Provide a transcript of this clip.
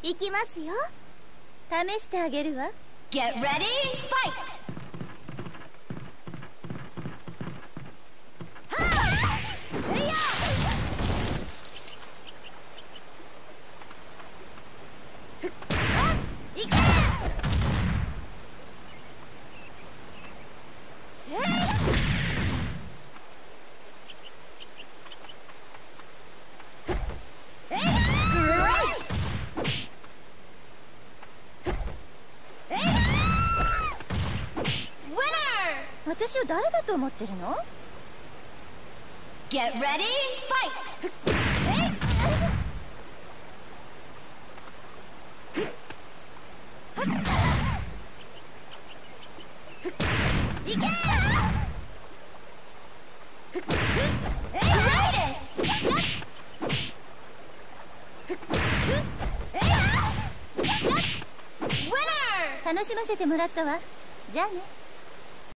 行きますよ。試してあげるわ。 Get ready, fight! 私を誰だと思ってるの？ Get ready, fight! いけ！楽しませてもらったわ。じゃあね。